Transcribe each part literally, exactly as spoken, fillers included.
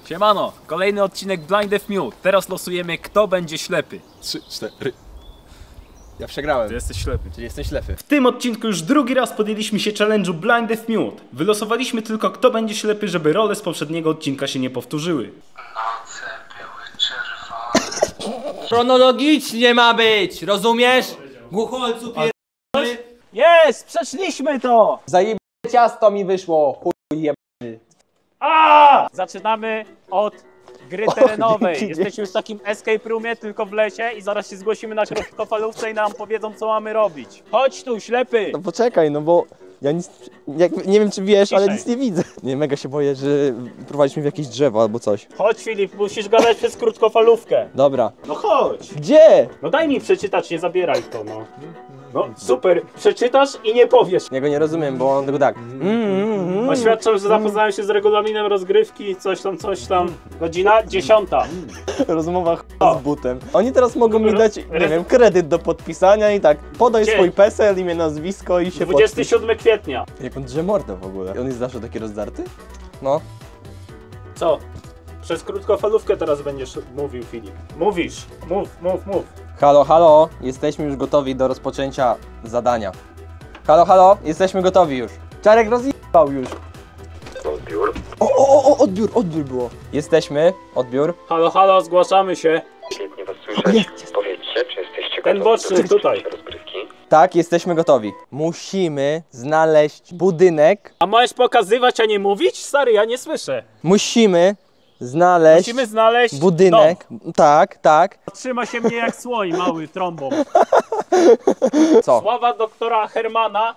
Siemano, kolejny odcinek Blind F Mute. Teraz losujemy, kto będzie ślepy. Trzy, cztery. Ja przegrałem. Ty jesteś ślepy. Czyli jestem ślepy. W tym odcinku już drugi raz podjęliśmy się challenge'u Blind F Mute. Wylosowaliśmy tylko, kto będzie ślepy, żeby role z poprzedniego odcinka się nie powtórzyły. Noce były czerwone. Chronologicznie ma być, rozumiesz? Głucholcu pier... Jest! Przeszliśmy to! Zajebane ciasto mi wyszło, chuj jeb... A! Zaczynamy od gry terenowej. Jesteśmy w takim escape roomie, tylko w lesie i zaraz się zgłosimy na krótkofalówce i nam powiedzą, co mamy robić. Chodź tu, ślepy! No poczekaj, no bo ja nic, jak, nie wiem czy wiesz, Ciszej. ale nic nie widzę. Nie, mega się boję, że prowadziliśmy w jakieś drzewo albo coś. Chodź, Filip, musisz gadać przez krótkofalówkę. Dobra. No chodź! Gdzie? No daj mi przeczytać, nie zabieraj to, no. No super, przeczytasz i nie powiesz. Ja go nie rozumiem, bo on tylko tak. Mm, mm, mm. Oświadczam, że zapoznałem się z regulaminem rozgrywki, coś tam, coś tam. Godzina dziesiąta. Rozmowa ch... z butem. Oni teraz mogą mi dać, nie wiem, kredyt do podpisania i tak, podaj Dzień. swój PESEL, imię, nazwisko i się dwudziestego siódmego kwietnia. podpisz. Jak on drze mordę w ogóle. On jest zawsze taki rozdarty? No. Co? Przez krótkofalówkę teraz będziesz mówił, Filip. Mówisz, mów, mów, mów. Halo, halo, jesteśmy już gotowi do rozpoczęcia zadania. Halo, halo, jesteśmy gotowi już. Czarek rozjebał już. Odbiór. O, o, o, odbiór, odbiór było. Jesteśmy, odbiór. Halo, halo, zgłaszamy się. Świetnie was słyszeć. Powiedzcie, czy jesteście Ten gotowi boczny, do tutaj. rozgrywki? Tak, jesteśmy gotowi. Musimy znaleźć budynek. A możesz pokazywać, a nie mówić? Stary, ja nie słyszę. Musimy znaleźć Musimy znaleźć budynek. Tak, tak. dom. Trzyma się mnie jak słoń mały trąbą. Co? Sława doktora Hermana.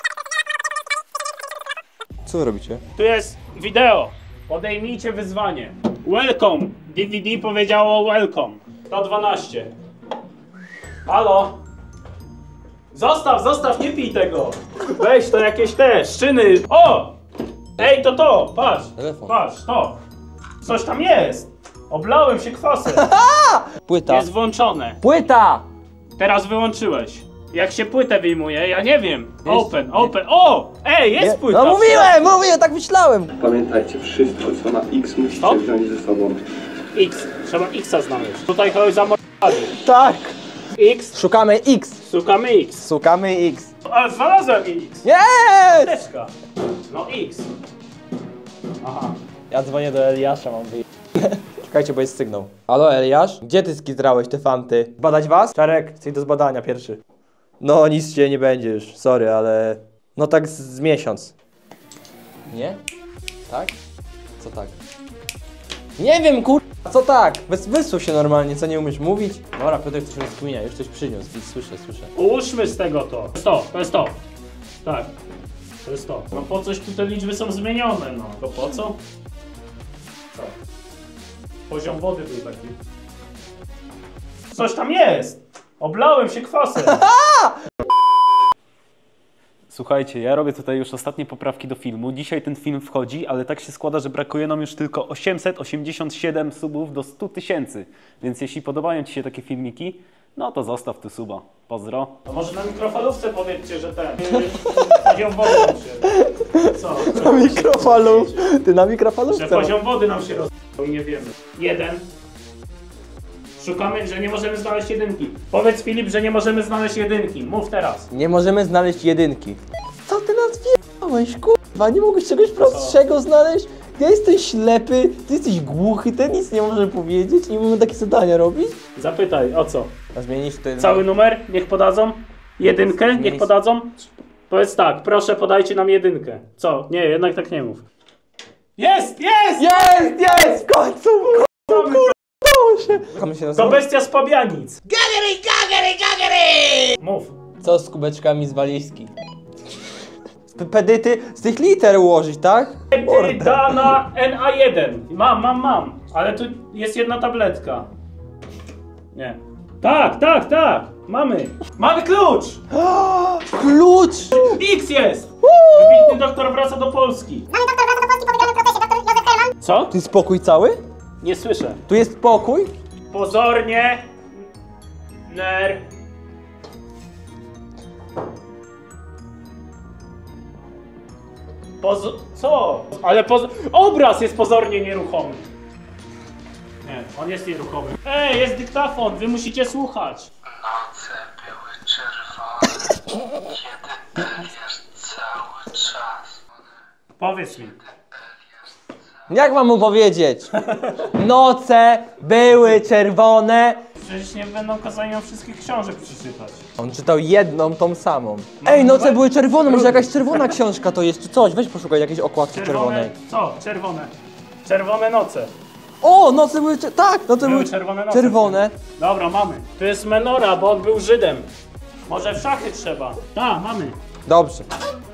Co wy robicie? Tu jest wideo. Podejmijcie wyzwanie. Welcome. D V D powiedziało welcome. sto dwanaście. Halo? Zostaw, zostaw, nie pij tego. Weź to jakieś te szczyny. O! Ej, to to, patrz. Telefon. Patrz, to. Coś tam jest. Oblałem się kwasem. Płyta. Jest włączone. Płyta! Teraz wyłączyłeś. Jak się płytę wyjmuje, ja nie wiem. Open, open. O! Ej, jest płyta. No mówiłem, mówiłem, tak myślałem. Pamiętajcie, wszystko co ma X musicie Co? wziąć ze sobą. X. Trzeba X-a znaleźć. Tutaj kogoś zamordowali. Tak. X. Szukamy X. Szukamy X. Szukamy X. A, znalazłem X. Nie! Teczka. No X. Aha. Ja dzwonię do Eliasza, mam wyjść. Czekajcie, bo jest sygnał. Halo Eliasz? Gdzie ty skitrałeś te fanty? Badać was? Czarek, chcę do zbadania pierwszy. No nic się nie będzie już, sorry, ale... No tak z, z miesiąc. Nie? Tak? Co tak? Nie wiem, kur... Co tak? Wys wysłuch się normalnie, co nie umiesz mówić? Dobra, Piotrek coś rozkminia, już coś przyniósł, więc słyszę, słyszę. Ułóżmy z tego to. To jest to, to jest to. Tak. To jest to. No po coś tu te liczby są zmienione, no. To po co? Co? Poziom wody był taki. Coś tam jest! Oblałem się kwasem. Słuchajcie, ja robię tutaj już ostatnie poprawki do filmu. Dzisiaj ten film wchodzi, ale tak się składa, że brakuje nam już tylko osiemset osiemdziesiąt siedem subów do stu tysięcy. Więc jeśli podobają ci się takie filmiki, no to zostaw tu suba. Pozdro. A może na mikrofalówce powiedzcie, że ten... poziom wody nam się... Co? Na mikrofalu! Ty na mikrofalówce? Że poziom wody nam się rozwiązał i nie wiemy. Jeden. Szukamy, że nie możemy znaleźć jedynki. Powiedz, Filip, że nie możemy znaleźć jedynki. Mów teraz. Nie możemy znaleźć jedynki. Co ty nas wjebałeś, kurwa? Nie mogłeś czegoś prostszego znaleźć? Ja jestem ślepy, ty jesteś głuchy, ten nic nie może powiedzieć, nie możemy takie zadania robić? Zapytaj, o co? A zmienić ten... Cały numer? Niech podadzą? Jedynkę? Niech podadzą? Powiedz tak, proszę podajcie nam jedynkę. Co? Nie, jednak tak nie mów. Jest! Jest! Jest, jest! W końcu! W końcu, kurwa, udało się! Jak się To nazywa? bestia z Pabianic. Gagary, gagary, gagary! Mów. Co z kubeczkami z walizki? Z pedyty z tych liter ułożyć, tak? Ty Dana N A jeden. Mam, mam, mam. Ale tu jest jedna tabletka. Nie. Tak, tak, tak. Mamy. Mamy klucz! Klucz! X jest! Wybitny doktor wraca do Polski. Mamy doktor wraca do Polski, powiedziany procesie, doktor Józef Herman. Co? Tu jest spokój cały? Nie słyszę. Tu jest spokój? Pozornie. Ner. Pozo... Co? Ale poz... obraz jest pozornie nieruchomy. Nie, on jest nieruchomy. Ej, jest dyktafon, wy musicie słuchać. Noce były czerwone, kiedy Eliasz cały czas. Powiedz mi. Jak mam mu powiedzieć? Noce były czerwone. Przecież nie będą kazali nam wszystkich książek przeczytać. On czytał jedną, tą samą. Ej, noce były czerwone, może jakaś czerwona książka to jest, czy coś. Weź poszukaj jakiejś okładki czerwonej. Co? Czerwone. Czerwone noce. O, noce były, cze- tak, noce Były były czerwone noce. czerwone. Dobra, mamy. Tu jest Menora, bo on był Żydem. Może w szachy trzeba. Tak, mamy. Dobrze.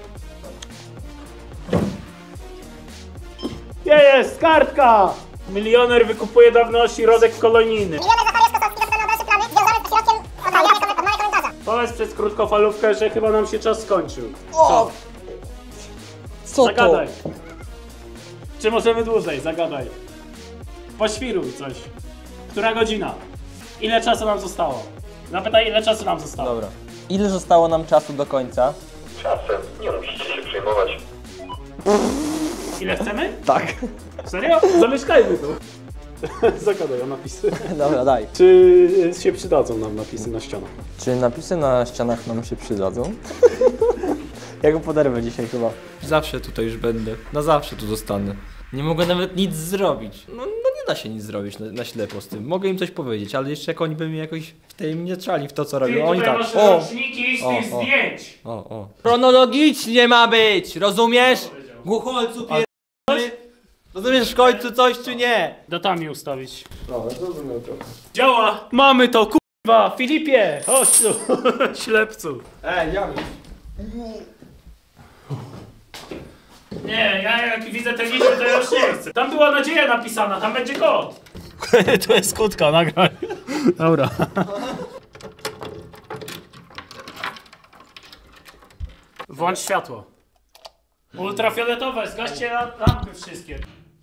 Jest, kartka! Milioner wykupuje dawności rodek kolonijny. Powiedz przez krótkofalówkę, że chyba nam się czas skończył. O! Co Zagadaj. Czy możemy dłużej? Zagadaj. Poświruj coś. Która godzina? Ile czasu nam zostało? Zapytaj, ile czasu nam to? zostało. Dobra. Ile zostało nam czasu do końca? Czasem nie musicie się przejmować. Ile chcemy? Tak. Serio? Zamieszkajmy tu. Zagadaj o napisy. Dobra, daj. Czy się przydadzą nam napisy na ścianach? Czy napisy na ścianach nam się przydadzą? Ja go poderwę dzisiaj chyba. Zawsze tutaj już będę. Na zawsze tu zostanę. Nie mogę nawet nic zrobić. No, no nie da się nic zrobić na, na ślepo z tym. Mogę im coś powiedzieć, ale jeszcze jak oni by mi jakoś wtajemniczali w to, co robią. Oni tak. masz O! roczniki z O, tych o. zdjęć. O, o. Chronologicznie ma być, rozumiesz? Głucholcu pier... Rozumiesz w końcu coś czy nie? Datami ustawić. Dobra, zrozumiał to. Działa! Mamy to, kurwa! Filipie! Chodź tu, ślepcu. Ej, Jami. Nie, ja jak widzę te liczby, to ja już nie chcę. Tam była nadzieja napisana, tam będzie kod. To jest skutka, nagraj. Dobra. Włącz światło. Ultrafioletowe, zgaście lampy wszystkie.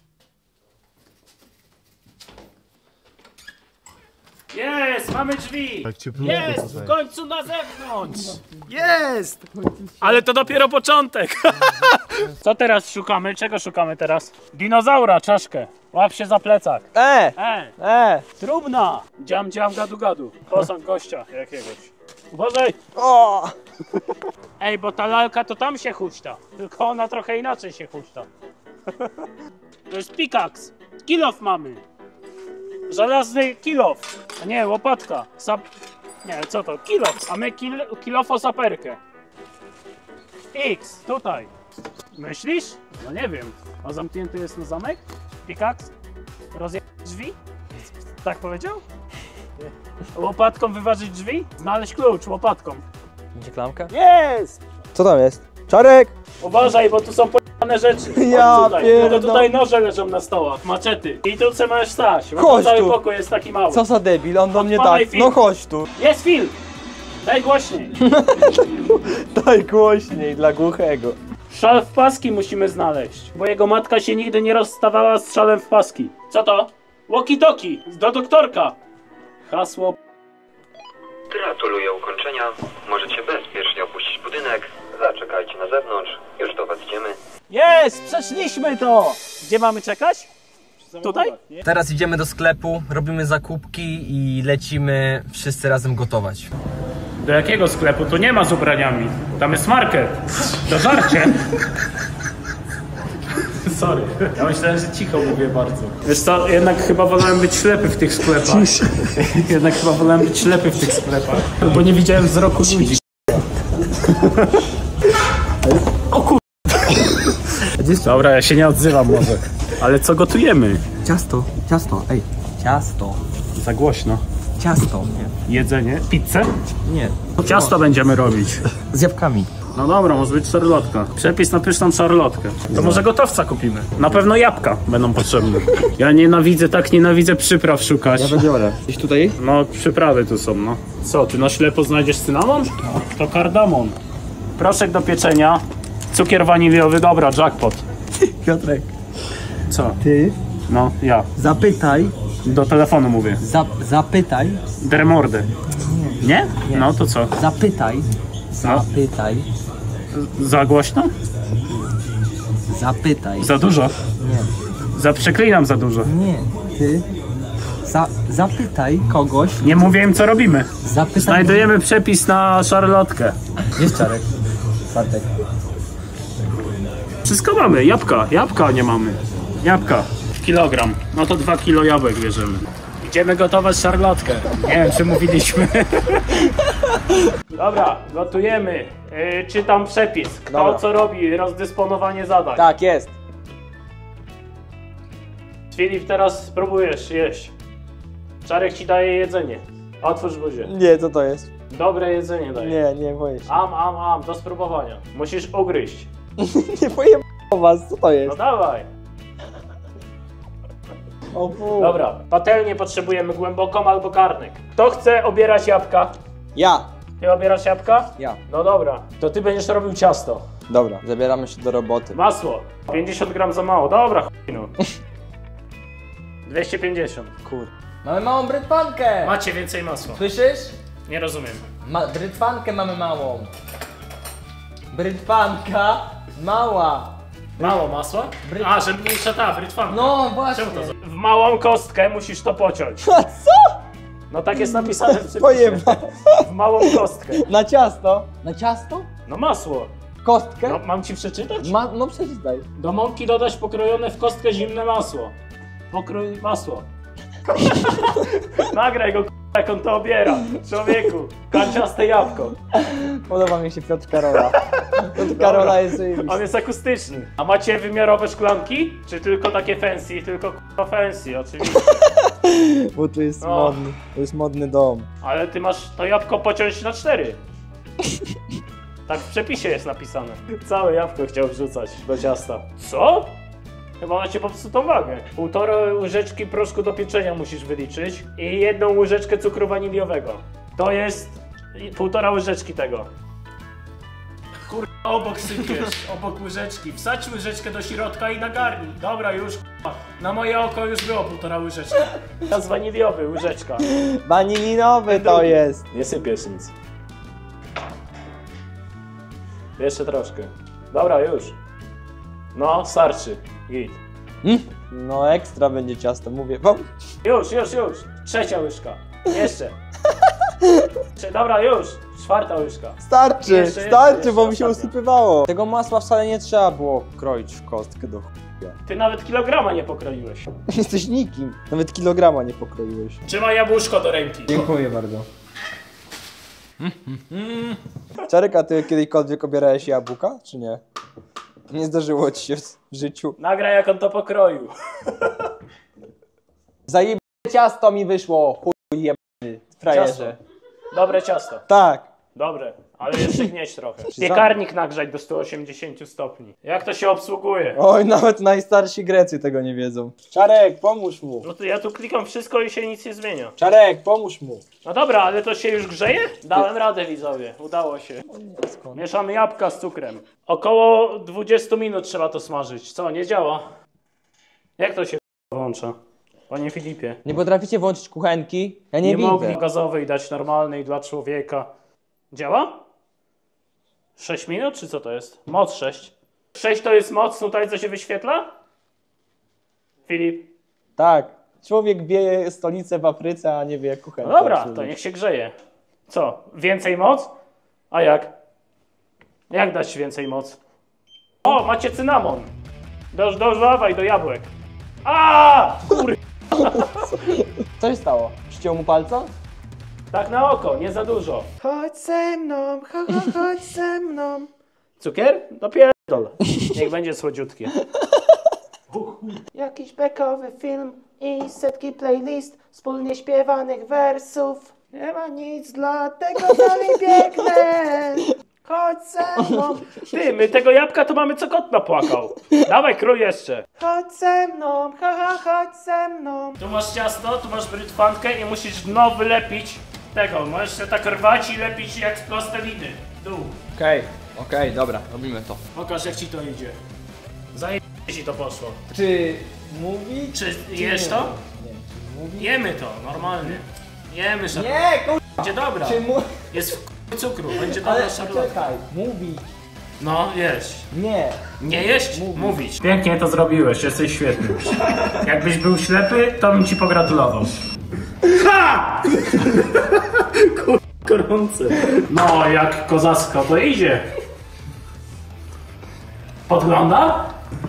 Jest, mamy drzwi! Jest, w końcu na zewnątrz! Jest! Ale to dopiero początek! Co teraz szukamy? Czego szukamy teraz? Dinozaura, czaszkę. Łap się za plecak. E! E, E! trumna! Dziam, dziam, gadu, gadu. Posąg gościa jakiegoś. Uważaj! O! Ej, bo ta lalka to tam się huśta. Tylko ona trochę inaczej się huśta. To jest pickaxe. Kilof mamy. Żelazny kilof. A nie, łopatka. Sap... Nie, co to? Kilof. A my kil... kilofo-saperkę. X, tutaj. Myślisz? No nie wiem. A zamknięty jest na zamek? Pickaxe? Rozje... drzwi? Tak powiedział? Łopatką wyważyć drzwi? Znaleźć klucz łopatką. Idzie klamka? Jest! Co tam jest? Czarek! Uważaj, bo tu są pojane rzeczy. Chodź Ja tutaj. pierdol- Tylko tutaj noże leżą na stołach, maczety. I tu co możesz stać, bo Chodź cały tu. pokój jest taki mały. Co za debil, on do mnie Odpalaj tak. film. No chodź tu. Jest film! Daj głośniej. Daj głośniej dla głuchego. Szal w paski musimy znaleźć, bo jego matka się nigdy nie rozstawała z szalem w paski. Co to? Walkie-talkie, do doktorka. Hasło. Gratuluję ukończenia. Możecie bezpiecznie opuścić budynek. Zaczekajcie na zewnątrz. Już do was idziemy. Jest! Przeszliśmy to! Gdzie mamy czekać? Tutaj? Teraz idziemy do sklepu, robimy zakupki i lecimy wszyscy razem gotować. Do jakiego sklepu? Tu nie ma z ubraniami. Tam jest market. To żarcie. Sorry. Ja myślałem, że cicho mówię bardzo. Wiesz co, jednak chyba wolałem być ślepy w tych sklepach. Jednak chyba wolałem być ślepy w tych sklepach. Bo nie widziałem wzroku ludzi. O kur... Dobra, ja się nie odzywam może. Ale co gotujemy? Ciasto, ciasto, ej, ciasto, Za głośno. ciasto. Jedzenie? Pizzę? Nie, Ciasto będziemy robić. z jabłkami. No dobra, może być szarlotka. Przepis na pyszną szarlotkę. To może gotowca kupimy. Na pewno jabłka będą potrzebne. Ja nienawidzę, tak nienawidzę przypraw szukać. Biorę. Gdzieś tutaj? No, przyprawy tu są, no. Co, ty na ślepo znajdziesz cynamon? To kardamon. Proszek do pieczenia. Cukier waniliowy, dobra, jackpot. Piotrek, Co? ty No, ja. zapytaj, Do telefonu mówię. za, zapytaj, Dremordy. Nie? No to co? zapytaj, No. zapytaj, Za głośno? zapytaj. Za dużo? Nie, Za przeklinam za dużo. nie, ty Za, zapytaj kogoś. Nie mówiłem co robimy. Zapytaj. Znajdujemy przepis na szarlotkę. Jest Czarek. Bartek. Wszystko mamy, jabłka, jabłka nie mamy. Jabłka, kilogram, no to dwa kilo jabłek bierzemy. Idziemy gotować szarlotkę. Nie wiem czy mówiliśmy. Dobra, gotujemy. Yy, czytam przepis. Kto Dobra. co robi, rozdysponowanie zadań. Tak, jest. Filip, teraz spróbujesz jeść. Czarek ci daje jedzenie. Otwórz buzię. Nie, co to jest? Dobre jedzenie daje. Nie, nie boję się. Am, am, am, do spróbowania. Musisz ugryźć. Nie boję o was, co to No jest? dawaj. O fu. Dobra, patelnię potrzebujemy głęboką albo garnek. Kto chce obierać jabłka? Ja. Ty obierasz jabłka? Ja. No dobra, to ty będziesz robił ciasto. Dobra, zabieramy się do roboty. Masło. pięćdziesiąt gram za mało, dobra chuj no. dwieście pięćdziesiąt. Kur... Mamy małą brytwankę! Macie więcej masła. Słyszysz? Nie rozumiem. Ma brytwankę mamy małą. Brytwanka mała. Mało masła? Bryt- A, że mniejsza ta brytwanka. No właśnie. Czemu to za... W małą kostkę musisz to pociąć. A co? No tak jest napisane w przepisie. Pojeba. W małą kostkę. Na ciasto? Na ciasto? No masło. Kostkę? No, mam ci przeczytać? Ma... No przeczytaj. Do mąki dodać pokrojone w kostkę zimne masło. Pokrój masło. Nagraj go, k***a, jak on to obiera. Człowieku, kanciaste jabłko. Podoba mi się Piotr Karola. Piotr Karola jest zajebisty. On jest akustyczny. A macie wymiarowe szklanki? Czy tylko takie fancy? Tylko k***a fancy, oczywiście. Bo tu jest No. modny. To jest modny dom. Ale ty masz to jabłko pociąć na cztery. Tak w przepisie jest napisane. Całe jabłko chciał wrzucać do ciasta. Co? Chyba macie popsutą wagę. Półtorej łyżeczki proszku do pieczenia musisz wyliczyć i jedną łyżeczkę cukru waniliowego. To jest półtora łyżeczki tego. Kurwa, obok sypiesz, obok łyżeczki. Wsadź łyżeczkę do środka i nagarnij. Dobra, już kurwa. Na moje oko już było półtora łyżeczki. Teraz waniliowy, łyżeczka. Wanilinowy to Drugi. jest. Nie sypiesz nic. Jeszcze troszkę. Dobra, już. No, starczy. Git. No ekstra będzie ciasto, mówię wam. Już, już, już. Trzecia łyżka. Jeszcze. Trze- Dobra, już. Czwarta łyżka. Starczy, Jeszcze, starczy, jeszcze, bo mi jeszcze się ostatnia. usypywało. Tego masła wcale nie trzeba było kroić w kostkę do chuja. Ty nawet kilograma nie pokroiłeś. Jesteś nikim. Nawet kilograma nie pokroiłeś. Trzymaj jabłuszko do ręki. Dziękuję bardzo. Czarek, a ty kiedykolwiek obierałeś jabłka, czy nie? Nie zdarzyło ci się w w życiu. Nagraj, jak on to pokroił. Zajebane ciasto mi wyszło, chuj jebany, frajerze. Dobre ciasto. Tak. Dobre, ale jeszcze gnieść trochę. Piekarnik nagrzać do stu osiemdziesięciu stopni. Jak to się obsługuje? Oj, nawet najstarsi Grecy tego nie wiedzą. Czarek, pomóż mu. No to ja tu klikam wszystko i się nic nie zmienia. Czarek, pomóż mu. No dobra, ale to się już grzeje? Dałem radę, widzowie. Udało się. Mieszamy jabłka z cukrem. Około dwudziestu minut trzeba to smażyć. Co, nie działa? Jak to się włącza? Panie Filipie. Nie potraficie włączyć kuchenki? Ja nie, Nie widzę. mogli gazowej dać normalnej dla człowieka. Działa? sześć minut, czy co to jest? Moc sześć. sześć to jest moc tutaj, co się wyświetla? Filip. Tak. Człowiek wie stolicę w Afryce, a nie wie kuchenkę. No dobra, to niech się grzeje. Co? Więcej moc? A jak? Jak dać więcej moc? O, macie cynamon. Do, dodawaj do jabłek. A, kur... Co się stało? Przyciął mu palca? Tak na oko, nie za dużo. Chodź ze mną, chodź, chodź ze mną. Cukier? No pierdol. Niech będzie słodziutkie. Jakiś bekowy film i setki playlist wspólnie śpiewanych wersów. Nie ma nic, dlatego dalej biegnę. Chodź ze mną, Ty, my tego jabłka to mamy co kot napłakał. Dawaj, krój jeszcze. chodź ze mną, ha, ha, chodź ze mną. Tu masz ciasto, tu masz brytwankę i musisz dno wylepić tego. Możesz się tak rwać i lepić jak z plasteliny. Dół. Okej, okej, dobra, robimy to. Pokaż, jak ci to idzie. Zajebiście ci to poszło. Czy mówi? Czy jesz to? Nie, czy mówi? Jemy to, normalnie. Jemy szarlotkę. Nie, kur... Będzie dobra. Czy mówi? Jest w k- cukru, będzie dobra Ale szarlotka. czekaj, mówi. No, jeść. Nie. Nie jeść? Mówić. Pięknie to zrobiłeś, jesteś świetny. Jakbyś był ślepy, to bym ci pogratulował. Kur... gorące. No, jak kozacko to idzie. Podgląda?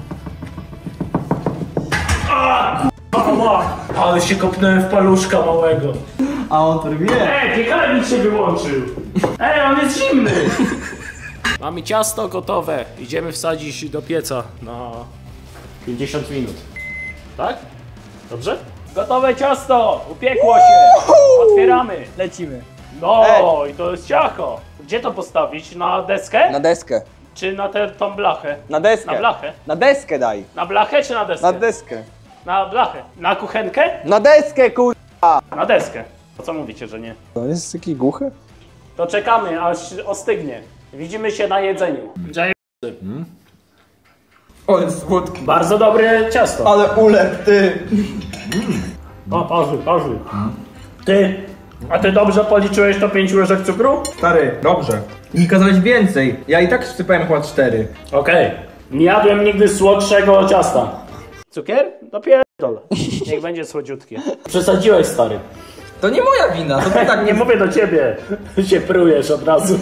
A, kurwa, ale się kopnąłem w paluszka małego. A on to wie. Ej, piekarnik się wyłączył. Ej, on jest zimny. Mamy ciasto gotowe. Idziemy wsadzić do pieca na pięćdziesiąt minut. Tak? Dobrze? Gotowe ciasto! Upiekło się! Otwieramy! Lecimy. No i to jest ciacho. Gdzie to postawić? Na deskę? Na deskę. Czy na tę tą blachę? Na deskę. Na blachę? Na deskę daj. Na blachę czy na deskę? Na deskę. Na blachę. Na kuchenkę? Na deskę, kur... Na deskę. To co mówicie, że nie? To jest taki głuchy? To czekamy, aż ostygnie. Widzimy się na jedzeniu. Hmm? O, jest słodki. Bardzo dobre ciasto. Ale ulep, ty. O, parzy, parzy. Ty, a ty dobrze policzyłeś to pięć łyżek cukru? Stary, dobrze. I kazałeś więcej. Ja i tak wsypałem chyba cztery. Okej. Okay. Nie jadłem nigdy słodszego ciasta. Cukier? No pierdol. Niech będzie słodziutkie. Przesadziłeś, stary. To nie moja wina, to ty tak Nie mówię do ciebie. Się prujesz od razu.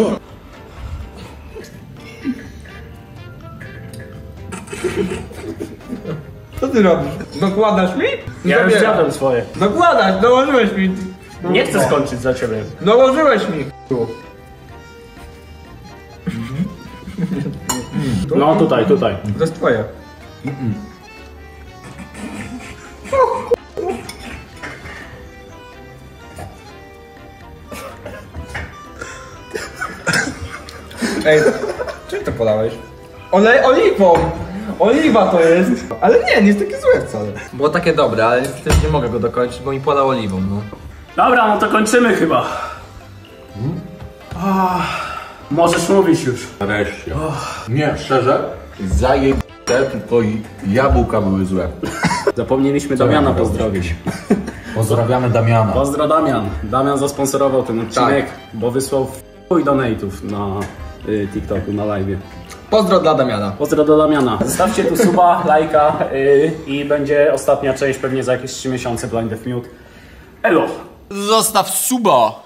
Co ty robisz? Dokładasz mi? Ja już Zabieram. zjadłem swoje. Dokładasz, dołożyłeś mi. Nie chcę skończyć za ciebie. Dołożyłeś mi. No tutaj, tutaj. To jest twoje. Ej, czym to podałeś? Olej, oliwą! Oliwa to jest! Ale nie, nie jest takie złe wcale. Było takie dobre, ale niestety nie mogę go dokończyć, bo mi podał oliwą, no. Dobra, no to kończymy chyba. Oh, możesz mówić już. Nareszcie. Nie, szczerze, zajeb... tylko jabłka były złe. Zapomnieliśmy Damiana pozdrowić. Pozdrawiamy Damiana. Pozdro Damian. Damian zasponsorował ten odcinek, bo wysłał chuj donate'ów na y, TikToku, na live'ie. Pozdro dla Damiana. Pozdro do Damiana. Zostawcie tu suba, lajka y, i będzie ostatnia część pewnie za jakieś trzy miesiące Blind Death Mute. Elo! Zostaw suba!